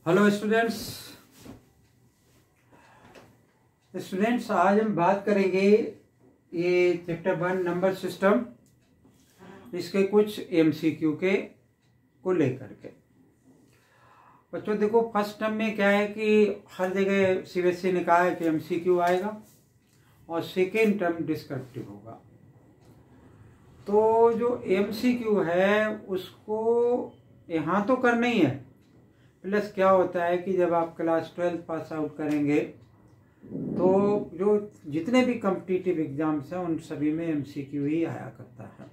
Hello students, आज हम बात करेंगे ये चैप्टर 1 नंबर सिस्टम, इसके कुछ एमसीक्यू के को लेकर के। बच्चों देखो, फर्स्ट टर्म में क्या है कि हर जगह सीबीएसई ने कहा है कि एमसीक्यू आएगा और सेकेंड टर्म डिस्क्रिप्टिव होगा। तो जो एमसीक्यू है उसको यहाँ तो करना ही है, प्लस क्या होता है कि जब आप क्लास 12 पास आउट करेंगे तो जो जितने भी कॉम्पिटिटिव एग्जाम्स हैं उन सभी में एमसीक्यू ही आया करता है।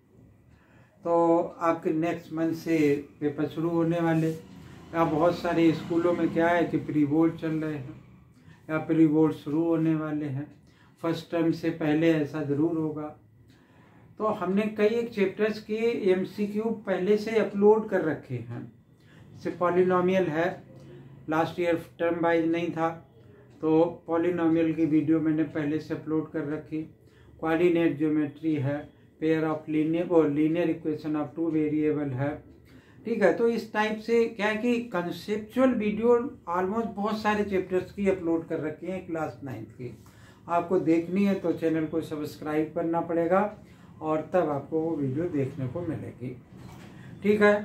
तो आपके नेक्स्ट मंथ से पेपर शुरू होने वाले, या बहुत सारे स्कूलों में क्या है कि प्री बोर्ड चल रहे हैं या प्री बोर्ड शुरू होने वाले हैं। फर्स्ट टर्म से पहले ऐसा ज़रूर होगा। तो हमने कई एक चैप्टर्स के एमसीक्यू पहले से अपलोड कर रखे हैं। जैसे पॉलिनोमियल है, लास्ट ईयर टर्म वाइज नहीं था तो पॉलिनोमियल की वीडियो मैंने पहले से अपलोड कर रखी। कोऑर्डिनेट ज्योमेट्री है, pair of linear equation of 2 variable है, ठीक है। तो इस टाइप से क्या है कि कंसेप्चुअल वीडियो ऑलमोस्ट बहुत सारे चैप्टर्स की अपलोड कर रखी हैं क्लास 9 की। आपको देखनी है तो चैनल को सब्सक्राइब करना पड़ेगा और तब आपको वो वीडियो देखने को मिलेगी, ठीक है।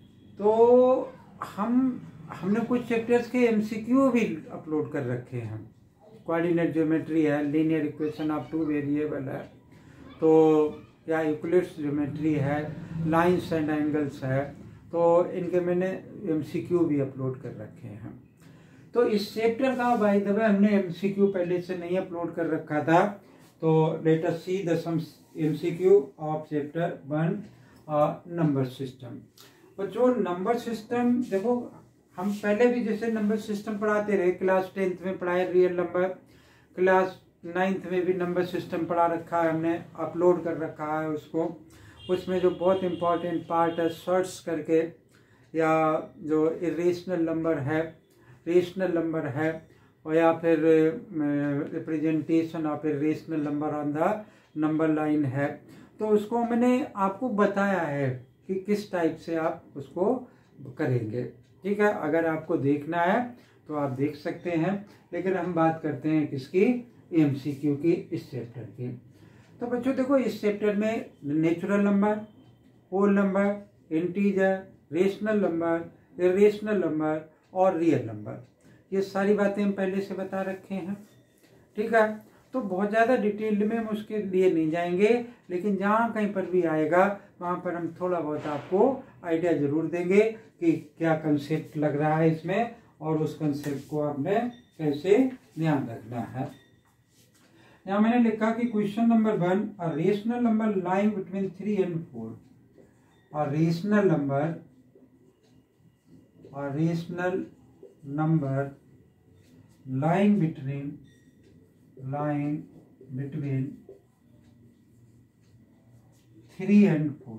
तो हमने कुछ चैप्टर्स के एमसीक्यू भी अपलोड कर रखे हैं। कोऑर्डिनेट ज्योमेट्री है, लीनियर इक्वेशन ऑफ 2 वेरिएबल है, तो या यूक्लिड्स ज्योमेट्री है, लाइंस एंड एंगल्स है, तो इनके मैंने एमसीक्यू भी अपलोड कर रखे हैं। तो इस चैप्टर का बाय द वे हमने एमसीक्यू पहले से नहीं अपलोड कर रखा था। तो let us see the sum MCQ of chapter 1 number system. और जो नंबर सिस्टम देखो, हम पहले भी जैसे नंबर सिस्टम पढ़ाते रहे, क्लास 10th में पढ़ाए रियल नंबर, क्लास 9th में भी नंबर सिस्टम पढ़ा रखा है, हमने अपलोड कर रखा है उसको। उसमें जो बहुत इम्पोर्टेंट पार्ट है सर्ट्स करके, या जो इरेशनल नंबर है, रेशनल नंबर है, और या फिर representation of irrational number on the number line है, तो उसको मैंने आपको बताया है कि किस टाइप से आप उसको करेंगे, ठीक है। अगर आपको देखना है तो आप देख सकते हैं, लेकिन हम बात करते हैं किसकी, एमसीक्यू की, इस चैप्टर की। तो बच्चों देखो, इस चैप्टर में natural number, whole number, integer, rational number, irrational number और रियल नंबर, ये सारी बातें हम पहले से बता रखे हैं, ठीक है। तो बहुत ज़्यादा डिटेल में हम उसके लिए नहीं जाएंगे, लेकिन जहाँ कहीं पर भी आएगा वहाँ पर हम थोड़ा बहुत आपको आइडिया ज़रूर देंगे कि क्या कंसेप्ट लग रहा है इसमें, और उस कंसेप्ट को आपने कैसे ध्यान रखना है। यहाँ मैंने लिखा कि question number 1, a rational number lying between 3 and 4, a rational number lying between 3 and 4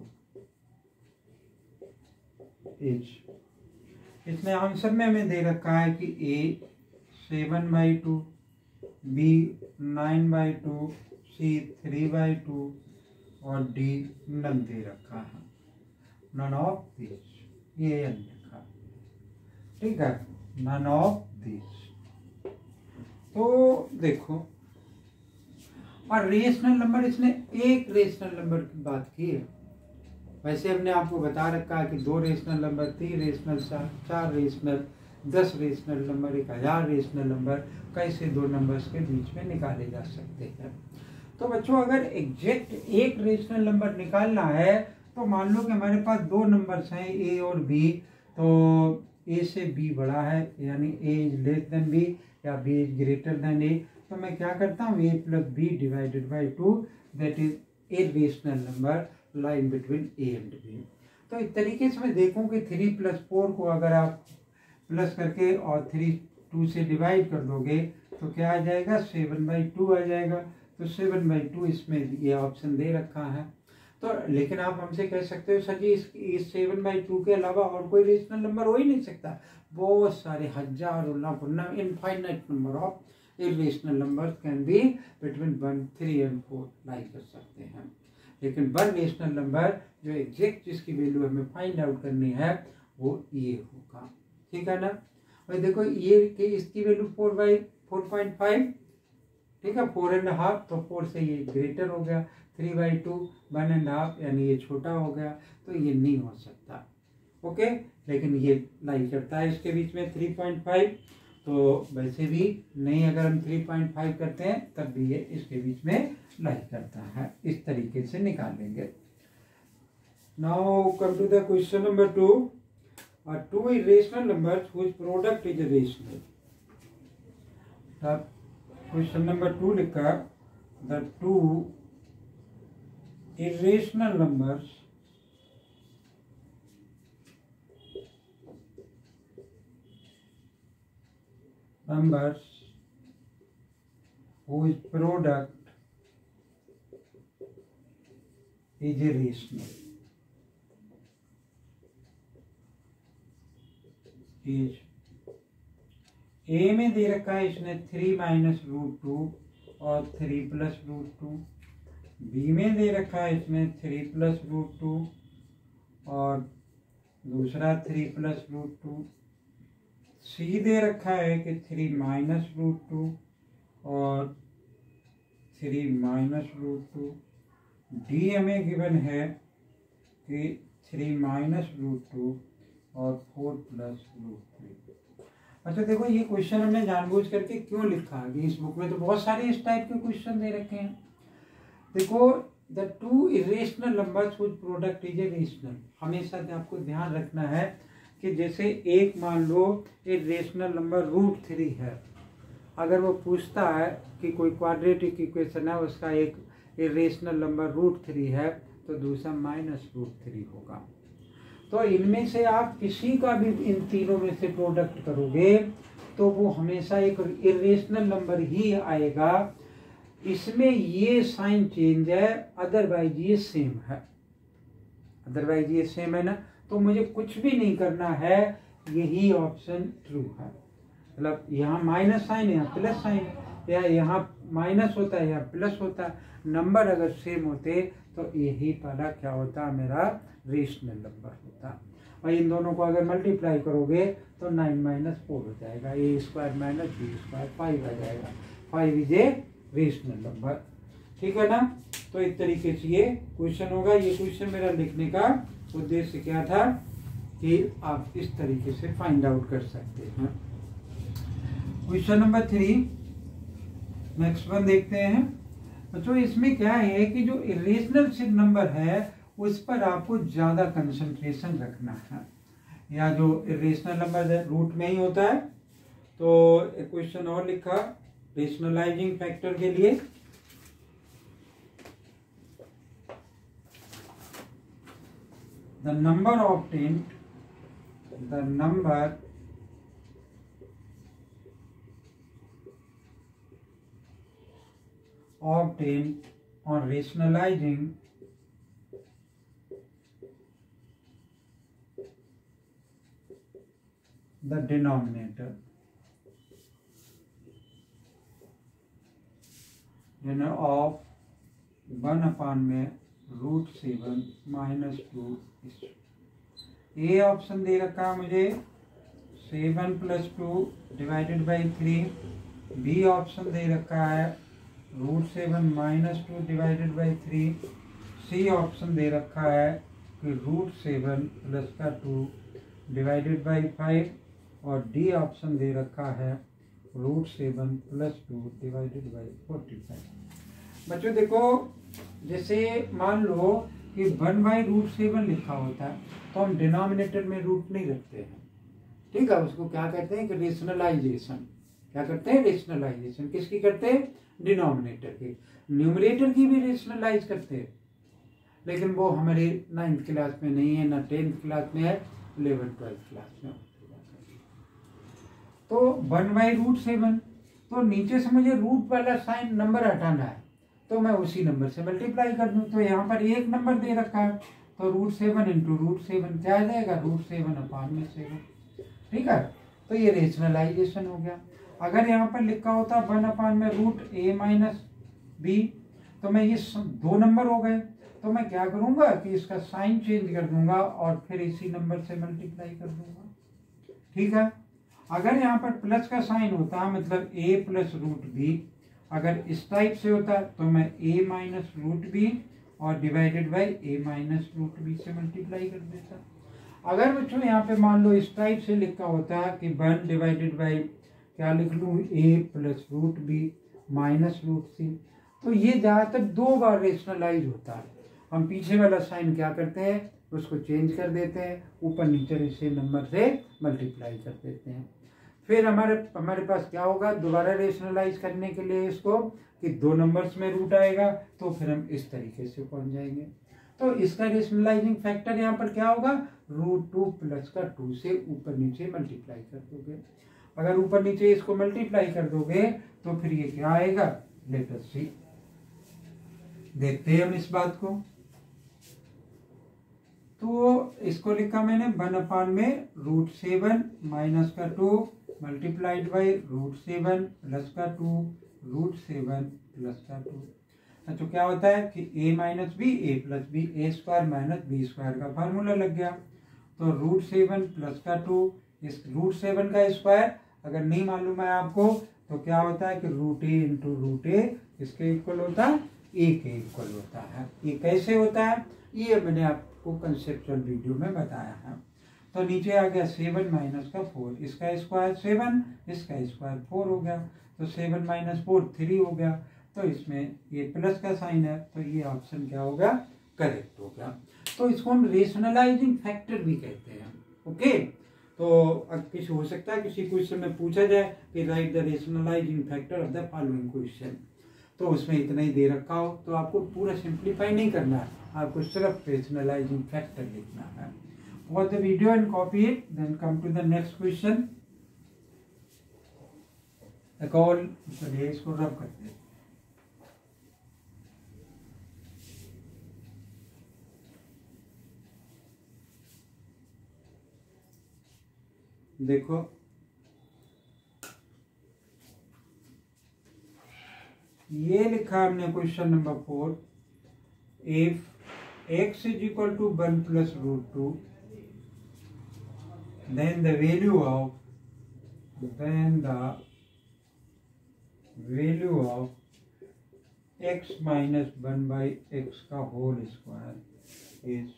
एज। इसमें आंसर में हमें दे रखा है कि ए 7/2, बी 9/2, सी 3/2 और डी नन दे रखा है, नन ऑफ दिस, ये एन लिखा, ठीक है, नन ऑफ दिस। तो देखो, और रेशनल नंबर, इसने एक रेशनल नंबर की बात की है। वैसे हमने आपको बता रखा है कि 2 rational number, 3 rational, 4 rational, 10 rational number, 1000 rational number कैसे 2 नंबर्स के बीच में निकाले जा सकते हैं। तो बच्चों, अगर एग्जैक्ट एक रेशनल नंबर निकालना है तो मान लो कि हमारे पास 2 नंबर्स हैं, ए और बी, तो ए से बी बड़ा है, यानी A is less than B या B is greater than A, तो मैं क्या करता हूँ, A plus B divided by 2, that is a rational number line between A and B. तो इस तरीके से मैं देखूँ कि 3 + 4 को अगर आप प्लस करके और 3 2 से डिवाइड कर दोगे तो क्या आ जाएगा, 7/2 आ जाएगा। तो 7/2 इसमें ये ऑप्शन दे रखा है। तो लेकिन आप हमसे कह सकते हो सर जी इस 7/2 के अलावा और कोई रेशनल नंबर हो ही नहीं सकता। बहुत सारे हजार infinite number of irrational number can be between 1, 3 and 4 lie कर सकते हैं, लेकिन 1 रेशनल नंबर जो एग्जैक्ट जिसकी वैल्यू हमें फाइंड आउट करनी है वो ये होगा, ठीक है ना। और देखो ये कि इसकी वैल्यू 4/4.5, ठीक है, 4.5, तो 4 से ये ग्रेटर हो गया, 3/2 1.5, यानी ये छोटा हो गया, तो ये नहीं हो सकता। ओके, लेकिन ये लाई करता है इसके बीच में 3.5, तो वैसे भी नहीं, अगर हम 3.5 करते हैं तब भी ये इसके बीच में लाई करता है। इस तरीके से निकालेंगे। Now come to the question number 2। Two irrational numbers which product is rational. तब क्वेश्चन नंबर 2 लिखा, the two irrational numbers whose product is irrational is A में दे रखा है इसने 3 - √2 और 3 + √2। बी में दे रखा है इसने 3 + √2 और दूसरा 3 + √2। सी दे रखा है कि 3 - √2 और 3 - √2। डी हमें गिवन है कि 3 - √2 और 4 + √3। अच्छा देखो, ये क्वेश्चन हमने जानबूझ करके क्यों लिखा है? इस बुक में तो बहुत सारे इस टाइप के क्वेश्चन दे रखे हैं। देखो, the two irrational numbers which product is rational, हमेशा आपको ध्यान रखना है कि जैसे एक मान लो इरेशनल नंबर √3 है, अगर वो पूछता है कि कोई क्वाड्रेटिक इक्वेशन है उसका एक इरेशनल नंबर √3 है, तो दूसरा -√3 होगा। तो इनमें से आप किसी का भी इन तीनों में से प्रोडक्ट करोगे तो वो हमेशा एक इरेशनल नंबर ही आएगा। इसमें ये साइन चेंज है, अदरवाइज ये सेम है, अदरवाइज ये सेम है ना, तो मुझे कुछ भी नहीं करना है, यही ऑप्शन ट्रू है। मतलब यहाँ माइनस साइन है, यहाँ प्लस साइन, या यहाँ माइनस होता है, यहाँ प्लस होता है, नंबर अगर सेम होते तो यही वाला क्या होता, मेरा रेशनल नंबर होता। और इन दोनों को अगर मल्टीप्लाई करोगे तो 9 - 4 हो जाएगा, a² - b² 5 आ जाएगा। 5 इज ए रेशनल नंबर, ठीक है ना। तो इस तरीके से ये क्वेश्चन होगा। ये क्वेश्चन मेरा लिखने का उद्देश्य क्या था कि आप इस तरीके से फाइंड आउट कर सकते हैं। क्वेश्चन नंबर 3, नेक्स्ट वन देखते हैं। तो इसमें क्या है कि जो इरेशनल नंबर है उस पर आपको ज्यादा कंसंट्रेशन रखना है, या जो इरेशनल नंबर रूट में ही होता है। तो एक क्वेश्चन और लिखा रेशनलाइजिंग फैक्टर के लिए, the number obtained on rationalizing the denominator of 1/√7 - 2। A option दे रखा है मुझे 7 + 2 / 3। बी ऑप्शन दे रखा है √7 - 2 / 3। सी ऑप्शन दे रखा है कि √7 + 2 / 5। और डी ऑप्शन दे रखा है √7 + 2 / 45। बच्चों देखो, जैसे मान लो कि 1/√7 लिखा होता है तो हम डिनोमिनेटर में रूट नहीं रखते हैं, ठीक है। उसको क्या कहते हैं कि रेशनलाइजेशन। क्या करते हैं? रेशनलाइजेशन। किसकी करते हैं? डिनोमिनेटर की। न्यूमरेटर की भी रेशनलाइज करते हैं, लेकिन वो हमारे 9th क्लास में नहीं है, ना 10th क्लास में है, 11th 12th क्लास में। तो 1/√7, तो नीचे से मुझे रूट वाला साइन नंबर हटाना है, तो मैं उसी नंबर से मल्टीप्लाई कर दूं। तो यहाँ पर एक नंबर दे रखा है, तो √7 × √7 क्या आ जाएगा? √7/7, ठीक है। तो ये रेशनलाइजेशन हो गया। अगर यहाँ पर लिखा होता 1/√a - b, तो मैं ये 2 नंबर हो गए, तो मैं क्या करूंगा कि इसका साइन चेंज कर दूंगा और फिर इसी नंबर से मल्टीप्लाई कर दूंगा, ठीक है। अगर यहाँ पर प्लस का साइन होता मतलब a प्लस रूट बी, अगर इस टाइप से होता तो मैं a माइनस रूट बी और divided by a minus root B से मल्टीप्लाई कर देता। अगर बच्चों यहाँ पे मान लो इस टाइप से लिखा होता कि 1 डिवाइडेड बाई क्या लिख लूँ a plus root B minus root C, तो ये ज़्यादातर 2 बार रेशनलाइज होता है। हम पीछे वाला साइन क्या करते हैं, उसको चेंज कर देते हैं, ऊपर नीचे इसे नंबर से मल्टीप्लाई कर देते हैं। फिर हमारे पास क्या होगा, दोबारा रेशनलाइज करने के लिए इसको कि 2 नंबर्स में रूट आएगा, तो फिर हम इस तरीके से पहुंच जाएंगे। तो इसका रेशनलाइजिंग फैक्टर यहाँ पर क्या होगा, √2 प्लस का 2 से ऊपर नीचे मल्टीप्लाई कर दोगे। अगर ऊपर नीचे इसको मल्टीप्लाई कर दोगे तो फिर ये क्या आएगा, लेट अस सी, देखते हैं हम इस बात को। तो इसको लिखा मैंने 1 में √7 माइनस का 2 मल्टीप्लाइड बाई √7 प्लस का 2 √7 प्लस का 2। तो क्या होता है कि a minus B A plus B, A square minus B square का फार्मूला लग गया। तो √7 प्लस का 2, इस √7 का स्क्वायर अगर नहीं मालूम है आपको तो क्या होता है कि √a इंटू √a इसके इक्वल होता है a के इक्वल होता है। ये कैसे होता है ये मैंने आपको कंसेप्चुअल वीडियो में बताया है। तो नीचे आ गया 7 माइनस का 4, इसका स्क्वायर 7, इसका स्क्वायर 4 हो गया, तो 7 माइनस 4 3 हो गया। तो इसमें ये प्लस का साइन है तो ये ऑप्शन क्या होगा, करेक्ट होगा। तो इसको हम रेशनलाइजिंग फैक्टर भी कहते हैं। ओके, तो अब किसी हो सकता है किसी क्वेश्चन में पूछा जाए कि write the rationalising factor of the following question, तो उसमें इतना ही दे रखा हो तो आपको पूरा सिंप्लीफाई नहीं करना है, आपको सिर्फ रेशनलाइजिंग फैक्टर लिखना है। Watch the video and copy it, then come to the next question. चलिए इसको रब करते हैं। देखो ये लिखा हमने question number 4, if x is equal to 1 plus √2 then the value of x minus 1 by x का whole square is,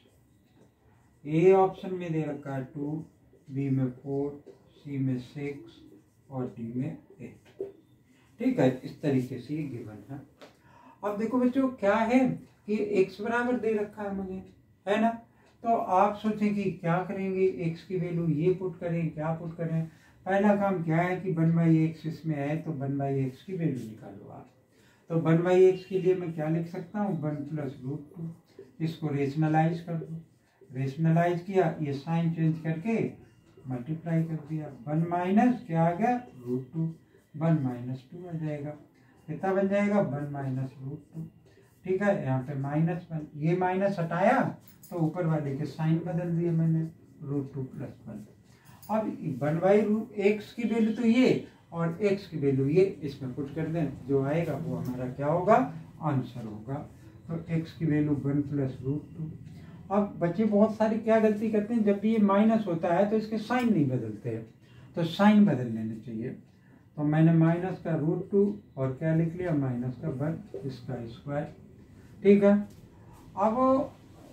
A option में दे रखा है 2, बी में 4, सी में 6 और डी में 8। ठीक है, इस तरीके से ये गिवन है। अब देखो बच्चों क्या है कि x बराबर दे रखा है मुझे, है ना, तो आप सोचें कि क्या करेंगे, x की वैल्यू ये पुट करें, क्या पुट करें। पहला काम क्या है कि 1/x इसमें है तो 1/x की वैल्यू निकालो आप। तो 1/x के लिए मैं क्या लिख सकता हूँ, 1 प्लस √2, इसको रेशनलाइज कर दो। रेशनलाइज किया, ये साइन चेंज करके मल्टीप्लाई कर दिया, 1 माइनस क्या आ गया √2, 1 माइनस 2 आ जाएगा, कितना बन जाएगा 1 माइनस √2। ठीक है, यहाँ पे -1, ये माइनस हटाया तो ऊपर वाले के साइन बदल दिए मैंने, √2 प्लस 1। अब 1/x की वैल्यू तो ये और x की वैल्यू ये, इसमें पुट कर दें, जो आएगा वो हमारा क्या होगा, आंसर होगा। तो x की वैल्यू 1 प्लस √2। अब बच्चे बहुत सारी क्या गलती करते हैं, जब भी ये माइनस होता है तो इसके साइन नहीं बदलते हैं, तो साइन बदल लेने चाहिए। तो मैंने माइनस का √2 और क्या लिख लिया, माइनस का 1 इसका स्क्वायर। ठीक है, अब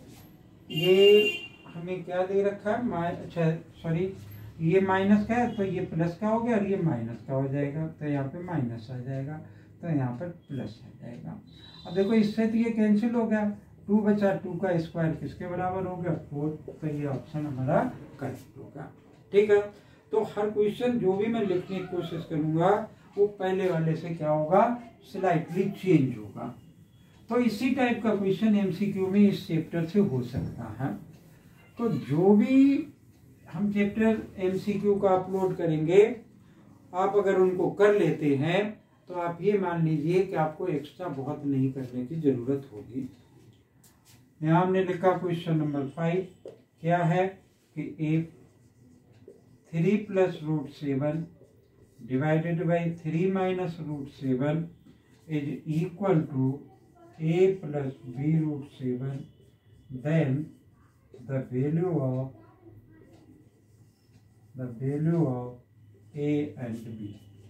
ये हमें क्या दे रखा है, अच्छा सॉरी, ये माइनस का है तो ये प्लस का हो गया और ये माइनस का हो जाएगा, तो यहाँ पे माइनस आ जाएगा, तो यहाँ पर प्लस आ जाएगा। अब देखो इससे तो ये कैंसिल हो गया, 2 बचा, 2 का स्क्वायर किसके बराबर हो गया, 4, तो ये ऑप्शन हमारा करेक्ट होगा। ठीक है, तो हर क्वेश्चन जो भी मैं लिखने की कोशिश करूंगा वो पहले वाले से क्या होगा, स्लाइटली चेंज होगा। तो इसी टाइप का क्वेश्चन एमसीक्यू में इस चैप्टर से हो सकता है। तो जो भी हम चैप्टर एमसीक्यू का अपलोड करेंगे, आप अगर उनको कर लेते हैं तो आप ये मान लीजिए कि आपको एक्स्ट्रा बहुत नहीं करने की जरूरत होगी। यहाँ हमने लिखा क्वेश्चन नंबर 5 क्या है कि if 3 plus √7 divided by 3 minus √7 is equal to a plus b √7, then the value of A and B,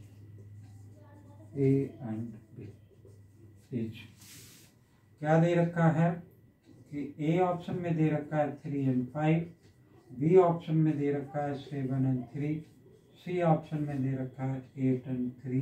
A and B is क्या दे रखा है कि ए ऑप्शन में दे रखा है 3 and 5, बी ऑप्शन में दे रखा है 7 and 3, सी ऑप्शन में दे रखा है 8 and 3,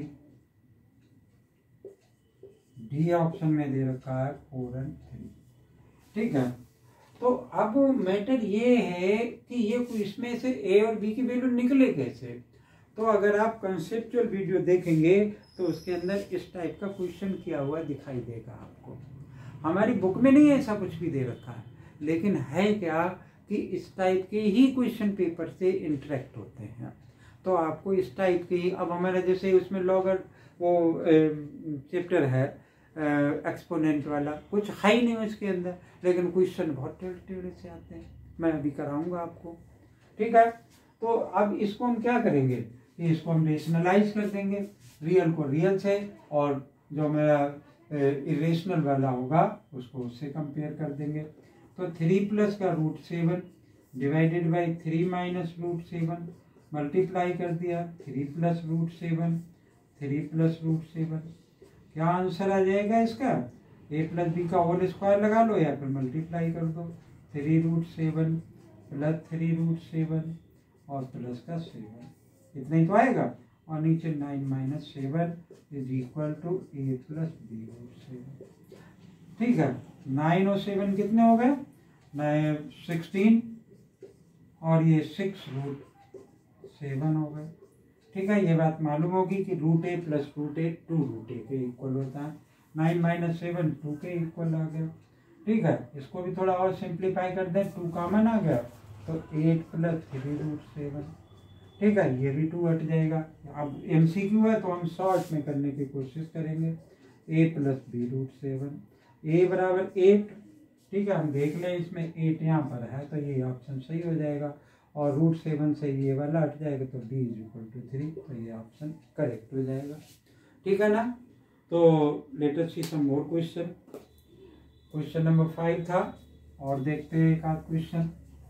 डी ऑप्शन में दे रखा है 4 and 3। ठीक है, तो अब मैटर ये है कि ये इसमें से ए और बी की वैल्यू निकले कैसे। तो अगर आप कंसेप्चुअल वीडियो देखेंगे तो उसके अंदर इस टाइप का क्वेश्चन किया हुआ दिखाई देगा आपको। हमारी बुक में नहीं ऐसा कुछ भी दे रखा है, लेकिन है क्या कि इस टाइप के ही क्वेश्चन पेपर से इंटरेक्ट होते हैं। तो आपको इस टाइप के ही, अब हमारा जैसे उसमें लॉगर वो चैप्टर है एक्सपोनेंट वाला, कुछ है ही नहीं उसके अंदर, लेकिन क्वेश्चन बहुत टेढ़े से आते हैं। मैं अभी कराऊंगा आपको। ठीक है, तो अब इसको हम क्या करेंगे कि इसको हम रेशनलाइज कर देंगे, रियल को रियल से और जो मेरा इरेशनल वाला होगा उसको उससे कंपेयर कर देंगे। तो 3 प्लस का √7 डिवाइडेड बाई 3 माइनस √7 मल्टीप्लाई कर दिया, 3 प्लस √7, 3 प्लस √7। क्या आंसर आ जाएगा इसका, a प्लस बी का होल स्क्वायर लगा लो या फिर मल्टीप्लाई कर दो, 3√7 प्लस 3√7 और प्लस का 7, इतना ही तो आएगा। और नीचे 9 minus 7 is equal to a plus b√7। ठीक है, 9 और 7 कितने हो गए, 16 और ये 6√7 हो गए। ठीक है, ये बात मालूम होगी कि √a प्लस √a 2√a के इक्वल होता है। 9 माइनस 7 2 के इक्वल आ गया। ठीक है, इसको भी थोड़ा और सिंप्लीफाई कर दें, 2 कॉमन आ गया तो 8 प्लस 3√7। ठीक है, ये भी 2 हट जाएगा। अब MCQ है तो हम शॉर्ट में करने की कोशिश करेंगे। a प्लस b√7, a बराबर 8। ठीक है, हम देख लें इसमें 8 यहाँ पर है तो ये ऑप्शन सही हो जाएगा, और √7 से ये वाला हट जाएगा तो b = 3, तो ये ऑप्शन करेक्ट हो जाएगा। ठीक है ना। तो let us see some more question. Question number 5 था, और देखते हैं एक आध क्वेश्चन।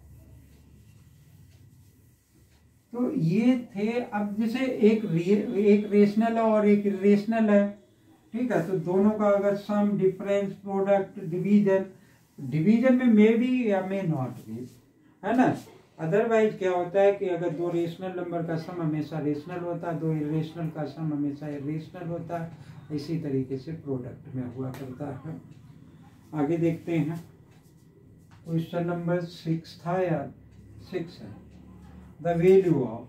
तो ये थे, अब जैसे एक रेशनल है और एक इरेशनल है। ठीक है, तो दोनों का अगर सम, डिफरेंस, प्रोडक्ट, डिवीजन में मे बी या मे नॉट भी, है ना। अदरवाइज क्या होता है कि अगर दो रेशनल नंबर का सम हमेशा रेशनल होता है, दो इरेशनल का सम हमेशा इरेशनल होता है, इसी तरीके से प्रोडक्ट में हुआ करता है। आगे देखते हैं, क्वेश्चन नंबर 6 था या 6 है। द वैल्यू ऑफ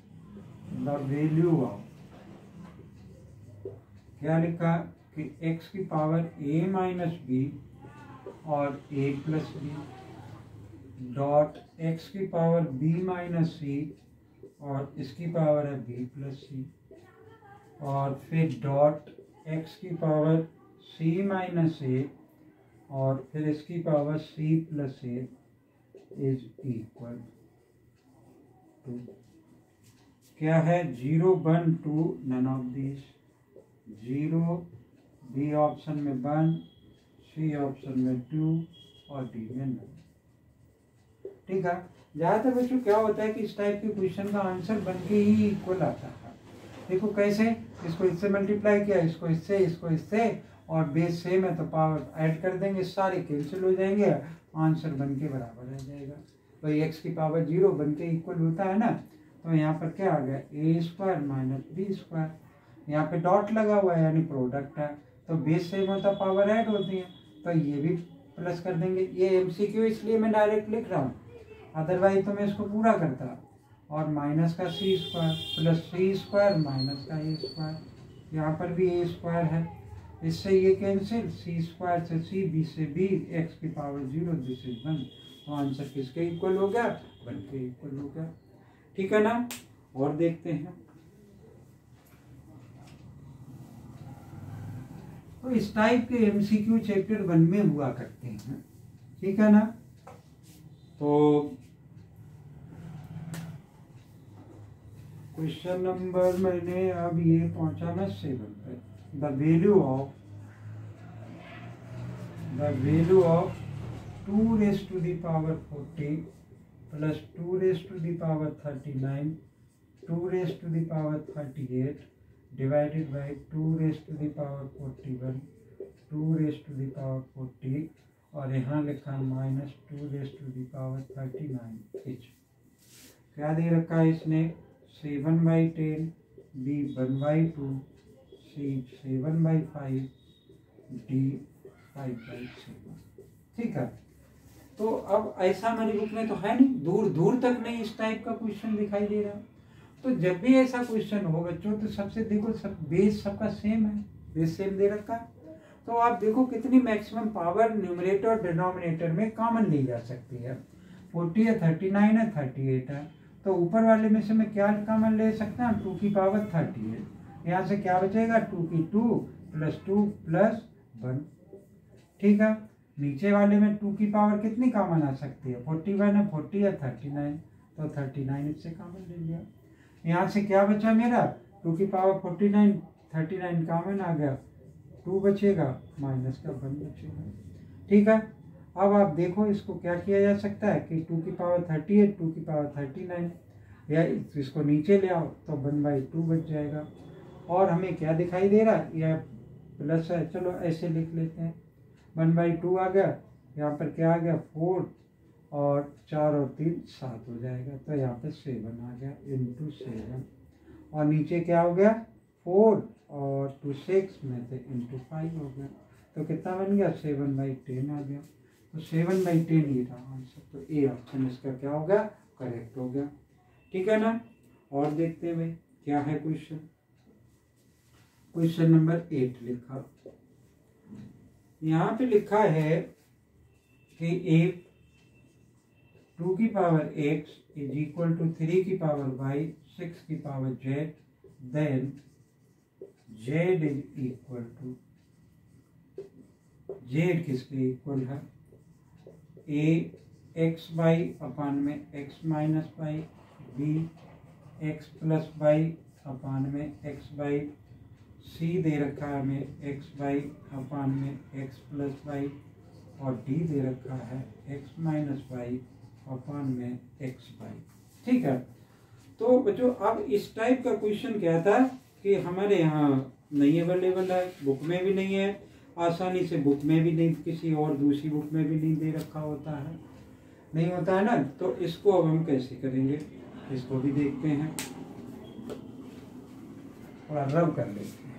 क्या लिखा कि x की पावर a माइनस बी और a plus B dot x की पावर b माइनस सी और इसकी पावर है b प्लस सी, और फिर डॉट x की पावर c माइनस a और फिर इसकी power c plus a is equal to क्या है, 0, 1, 2, none of this, 0, B option में 1, सी ऑप्शन में 2 और डी में नन। ठीक है, ज्यादातर बच्चों क्या होता है कि इस टाइप के क्वेश्चन का आंसर बन के ही इक्वल आता है। देखो कैसे, इसको इससे मल्टीप्लाई किया, इसको इससे और बेस सेम है तो पावर ऐड कर देंगे, सारे कैंसिल हो जाएंगे, आंसर बन के बराबर आ जाएगा। भाई x की पावर 0 बन के इक्वल होता है ना, तो यहाँ पर क्या आ गया, a² माइनस b²। यहाँ पे डॉट लगा हुआ है यानी प्रोडक्ट है, तो बेस सेम होता पावर ऐड होती है, तो ये भी प्लस कर देंगे। ये MCQ इसलिए मैं डायरेक्ट लिख रहा हूँ, अदरवाइज तो मैं इसको पूरा करता। और माइनस का c² प्लस c² माइनस का a², यहाँ पर भी a² है, इससे ये कैंसिल, c² से c, b से b, x की पावर 0, दिस इज 1, तो आंसर किसके इक्वल हो गया, 1 के इक्वल हो गया। ठीक है ना। और देखते हैं, तो इस टाइप के MCQ चैप्टर 1 में हुआ करते हैं। ठीक है ना। तो क्वेश्चन नंबर मैंने अब ये पहुंचा मैं 7 पे। The value of 2 raised to the power 40 plus 2 raised to the power 39 2 raise to the power 38 divided by 2 raise to the power 41, 2 raise to the power 40 और यहाँ लिखा -2 raise to the power 39 each. क्या दे रखा है इसने? 7/10, B 1/2, C 7/5, D 5/7। ठीक है, तो अब ऐसा हमारी बुक में तो है नहीं, दूर दूर तक नहीं इस टाइप का क्वेश्चन दिखाई दे रहा। तो जब भी ऐसा क्वेश्चन हो बच्चों तो सबसे देखो सब बेस सबका सेम है, बेस सेम दे रखा है। तो आप देखो कितनी मैक्सिमम पावर न्यूमरेटर और डिनोमिनेटर में कॉमन ली जा सकती है। 40 है, 39 है, 38 है, तो ऊपर वाले में से मैं क्या कॉमन ले सकता हूँ? 2 की पावर 38। यहाँ से क्या बचेगा? 2 की 2 + 2 + 1। ठीक है, नीचे वाले में 2 की पावर कितनी कॉमन आ सकती है? 41 है, 40 है, 39, तो 39 इससे कॉमन ले लिया। यहाँ से क्या बचा मेरा? 2 की पावर 49, 39 कॉमन आ गया, 2 बचेगा, -1 बचेगा। ठीक है, अब आप देखो इसको क्या किया जा सकता है कि 2 की पावर 38, 2 की पावर 39, या इसको नीचे ले आओ तो 1/2 बच जाएगा। और हमें क्या दिखाई दे रहा है? यह प्लस है, चलो ऐसे लिख लेते हैं। 1/2 आ गया, यहाँ पर क्या आ गया? 4 और 4 और 3 7 हो जाएगा, तो यहाँ पे 7 आ गया × 7। और नीचे क्या हो गया? 4 और 2 6 में से × 5 हो गया, तो कितना बन गया? 7/10 आ गया। तो 7/10 ये रहा आंसर। तो ए ऑप्शन इसका क्या हो गया? करेक्ट हो गया। ठीक है ना। और देखते हैं क्या है क्वेश्चन। क्वेश्चन नंबर 8 लिखा, यहाँ पे लिखा है कि if 2 की पावर x = 3 की पावर y, 6 की power z, then z = z किसके इक्वल है? a x/y अपान में x - y, b x + y अपान में x/y, c दे रखा है हमें x/y अपान में x + y, और d दे रखा है x - y अपान में x/y। ठीक है, तो बच्चों अब इस टाइप का क्वेश्चन क्या था कि हमारे यहाँ नहीं अवेलेबल है, बुक में भी नहीं है, आसानी से बुक में भी नहीं, किसी और दूसरी बुक में भी नहीं दे रखा होता है, नहीं होता है ना। तो इसको अब हम कैसे करेंगे, इसको भी देखते हैं, थोड़ा रब कर लेते हैं।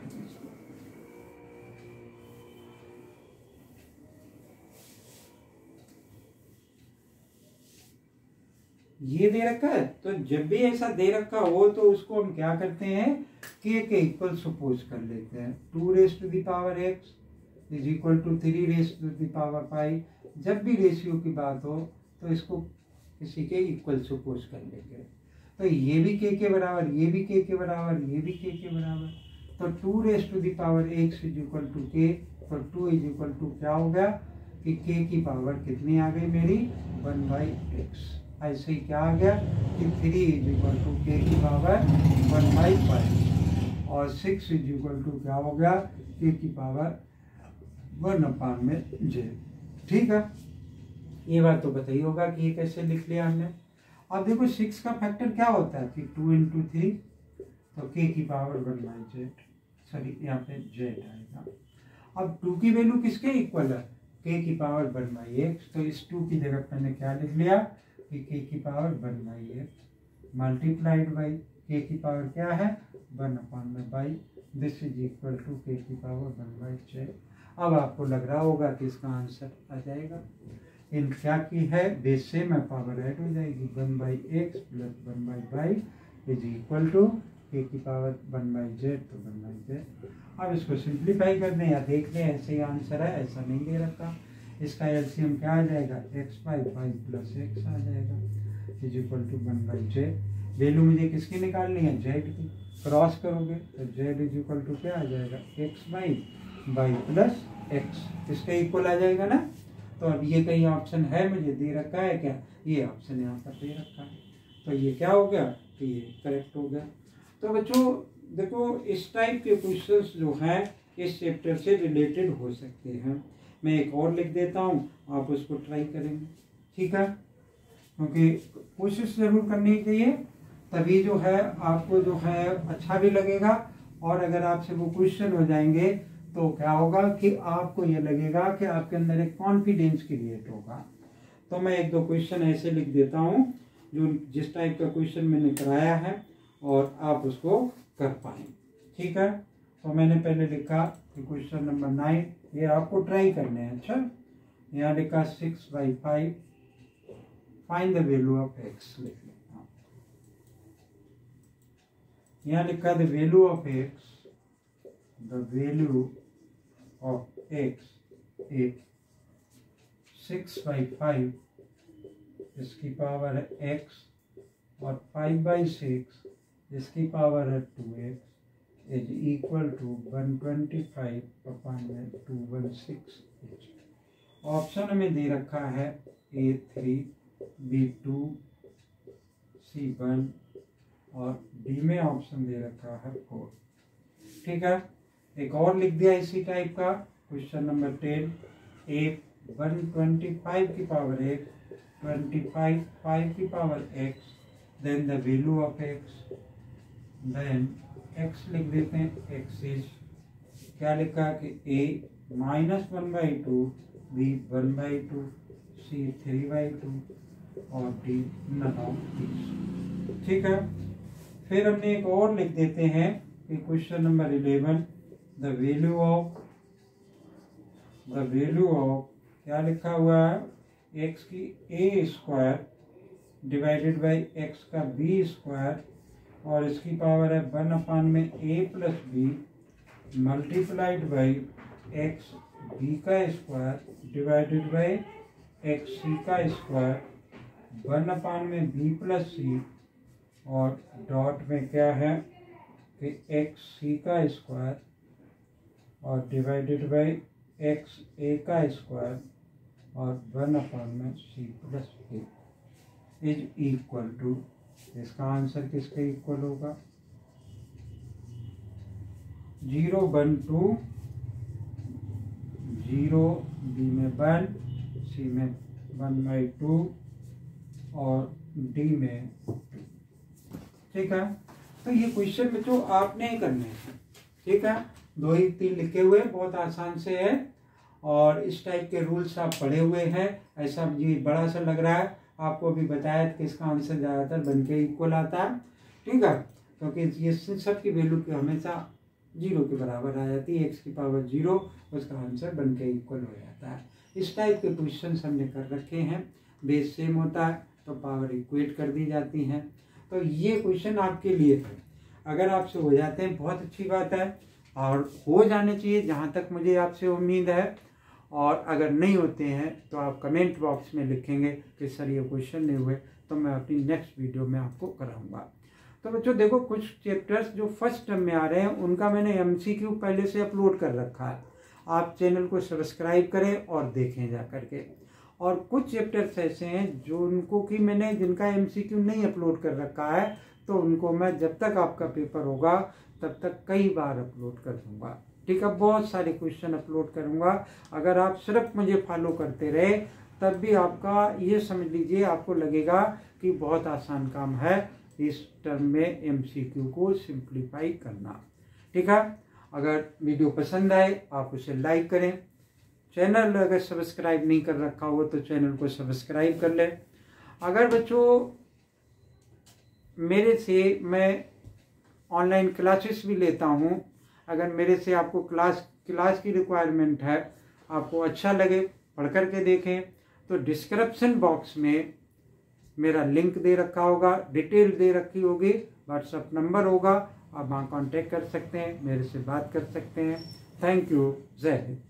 ये दे रखा है, तो जब भी ऐसा दे रखा हो तो उसको हम क्या करते हैं? k के इक्वल सपोज कर लेते हैं। 2 raise to the power x = 3 raise to the power 5। जब भी रेशियो की बात हो तो इसको किसी के इक्वल सपोज कर लेंगे। तो ये भी k के बराबर, ये भी k के बराबर, ये भी k के बराबर, तो 2 raise to the power x = k, तो 2 क्या हो गया कि k की पावर कितनी आ गई मेरी? 1/x। ऐसे ही क्या आ गया कि 3 = k की पावर 1/5, और 6 = क्या हो गया? k की पावर 1/j। ठीक है, ये बात तो पता ही होगा कि ये कैसे लिख लिया हमने। अब देखो 6 का फैक्टर क्या होता है कि 2 × 3, तो k की पावर 1/z, सॉरी यहाँ पे z आएगा। अब 2 की वैल्यू किसके इक्वल है? k की पावर 1/x, तो इस 2 की जगह मैंने क्या लिख लिया कि k की power 1/x multiplied by k की पावर क्या है? 1/y, दिस = k की पावर 1/z। अब आपको लग रहा होगा कि इसका आंसर आ जाएगा। इन क्या की है? बेस से में पावर ऐड हो जाएगी, 1/x + 1/y = k की पावर 1/z, तो 1/z। अब इसको सिंप्लीफाई कर दें या देख लें, ऐसे ही आंसर है, ऐसा नहीं दे रखा। इसका एलसीएम क्या आ जाएगा? x/5 + x आ जाएगा = 1/z। वैल्यू मुझे किसकी निकालनी है? z की। क्रॉस करोगे तो z क्या आ जाएगा? x/y + x, इसका इक्वल आ जाएगा ना। तो अब ये कहीं ऑप्शन है मुझे दे रखा है क्या? ये ऑप्शन यहाँ पर दे रखा है, तो ये क्या हो गया कि ये करेक्ट हो गया। तो बच्चों देखो इस टाइप के क्वेश्चंस जो हैं इस चैप्टर से रिलेटेड हो सकते हैं। मैं एक और लिख देता हूँ, आप उसको ट्राई करेंगे। ठीक है, क्योंकि कोशिश जरूर करनी चाहिए तभी जो है आपको जो है अच्छा भी लगेगा, और अगर आपसे वो क्वेश्चन हो जाएंगे तो क्या होगा कि आपको ये लगेगा कि आपके अंदर एक कॉन्फिडेंस क्रिएट होगा। तो मैं एक दो क्वेश्चन ऐसे लिख देता हूँ जो जिस टाइप का क्वेश्चन मैंने कराया है और आप उसको कर पाए। ठीक है, तो मैंने पहले लिखा कि क्वेश्चन नंबर 9, ये आपको ट्राई करने हैं। अच्छा, यहाँ लिखा 6/5 find the value of x. लिख लेता हूँ, यहाँ लिखा the value of x, the value of x is 6/5, इसकी पावर है एक्स, और 5/6 इसकी पावर है 2x is equal to 125/216। Option में दे रखा है A3, B2, C1 और डी में ऑप्शन दे रखा है 4। ठीक है, एक और लिख दिया इसी टाइप का क्वेश्चन नंबर 10, A 125 की पावर x, 25 5 की power x, then the value of x, then x लिख देते हैं, x इज क्या लिखा कि a -1/2, b 1/2, c 3/2 और d none of these। ठीक है, फिर हमने एक और लिख देते हैं कि question number 11, the value of क्या लिखा हुआ है, x की a² डिवाइडेड बाई x का b², और इसकी पावर है 1/a + b multiplied by x b का square divided by x c का स्क्वायर 1/b + c, और डॉट में क्या है कि x c का स्क्वायर और डिवाइडेड बाई x a का स्क्वायर और 1/c + a is equal to, इसका आंसर किसके इक्वल होगा, 0 1 2, 0 b में 1, c में 1/2 और d में 2। ठीक है, तो ये क्वेश्चन बच्चों आपने ही करने हैं। ठीक है, 2 ही 3 लिखे हुए, बहुत आसान से है, और इस टाइप के रूल्स आप पढ़े हुए हैं। ऐसा ये बड़ा सा लग रहा है, आपको भी बताया कि इसका आंसर ज़्यादातर बन के इक्वल आता है। ठीक है, क्योंकि ये सब की वैल्यू की हमेशा 0 के बराबर आ जाती है, x की पावर 0, उसका आंसर बन के इक्वल हो जाता है। इस टाइप के क्वेश्चन हमने कर रखे हैं, बेस सेम होता है तो पावर इक्वेट कर दी जाती हैं। तो ये क्वेश्चन आपके लिए है, अगर आपसे हो जाते हैं बहुत अच्छी बात है, और हो जाने चाहिए जहाँ तक मुझे आपसे उम्मीद है, और अगर नहीं होते हैं तो आप कमेंट बॉक्स में लिखेंगे कि सर ये क्वेश्चन नहीं हुए, तो मैं अपनी नेक्स्ट वीडियो में आपको कराऊंगा। तो बच्चों देखो, कुछ चैप्टर्स जो फर्स्ट टर्म में आ रहे हैं उनका मैंने MCQ पहले से अपलोड कर रखा है, आप चैनल को सब्सक्राइब करें और देखें जा करके। और कुछ चैप्टर्स ऐसे हैं जो उनको कि मैंने जिनका MCQ नहीं अपलोड कर रखा है, तो उनको मैं जब तक आपका पेपर होगा तब तक कई बार अपलोड कर दूंगा। ठीक है, बहुत सारे क्वेश्चन अपलोड करूंगा। अगर आप सिर्फ मुझे फॉलो करते रहे तब भी आपका ये समझ लीजिए, आपको लगेगा कि बहुत आसान काम है इस टर्म में MCQ को सिंप्लीफाई करना। ठीक है, अगर वीडियो पसंद आए आप उसे लाइक करें, चैनल अगर सब्सक्राइब नहीं कर रखा हो तो चैनल को सब्सक्राइब कर लें। अगर बच्चों मेरे से मैं ऑनलाइन क्लासेस भी लेता हूँ, अगर मेरे से आपको क्लास की रिक्वायरमेंट है, आपको अच्छा लगे पढ़ कर के देखें, तो डिस्क्रिप्शन बॉक्स में मेरा लिंक दे रखा होगा, डिटेल दे रखी होगी, व्हाट्सएप नंबर होगा, आप वहाँ कांटेक्ट कर सकते हैं, मेरे से बात कर सकते हैं। थैंक यू, जय हिंद।